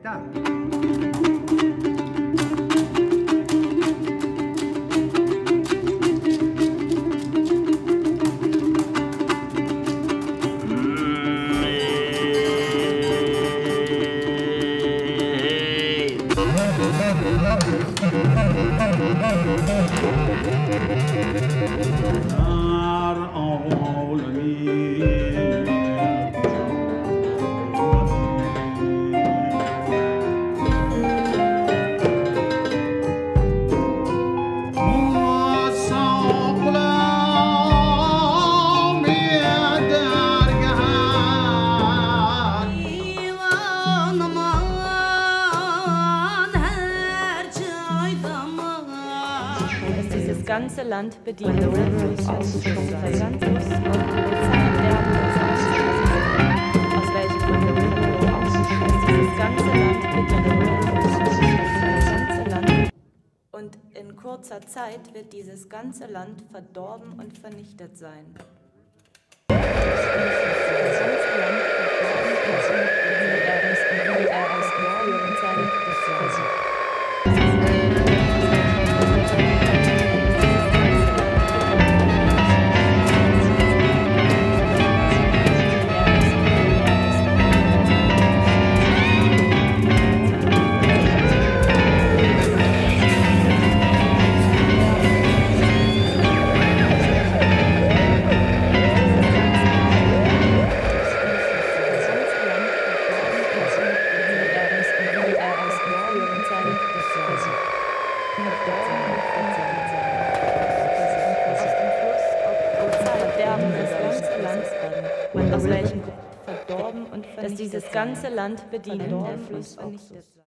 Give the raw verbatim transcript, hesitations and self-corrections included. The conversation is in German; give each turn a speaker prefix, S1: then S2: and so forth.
S1: da.
S2: ganze Land bedienen. Aus welchem dieses ganze Land bedienen. Und in kurzer Zeit wird dieses ganze Land verdorben und vernichtet sein. Dass dieses ganze Land bedienen, der Fluss Oxus.